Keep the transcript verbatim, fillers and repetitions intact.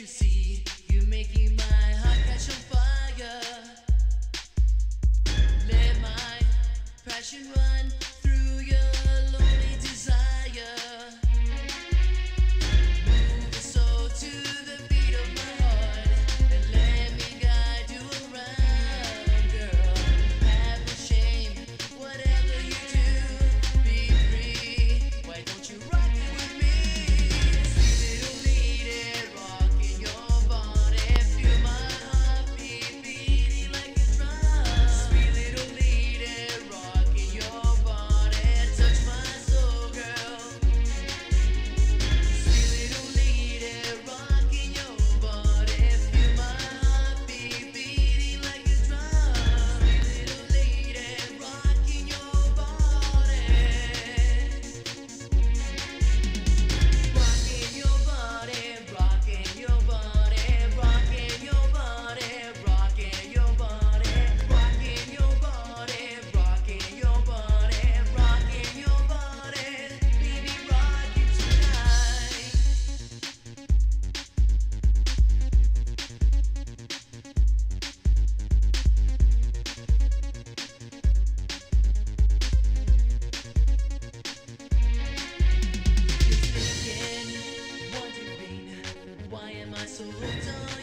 you see? You're making my heart catch on fire. Let my passion run through your lonely desire. Move the soul to the beat of my heart and let me guide you around, girl. Have no shame, whatever you do, be free. Why don't you rock it with me? Sweet little lady, rocking your body, feel my heartbeat beating like a drum. Sweet little lady, rocking your body, touch my soul, girl. Sweet little lady, rocking your body, feel my heartbeat beating like a drum. Sweet little lady, rocking your body. Rocking your body, rocking your body, rocking your body, rocking your body, rocking your body, rocking your body, rocking your body, baby, rock it tonight. You're thinking, wondering, why am I so hooked on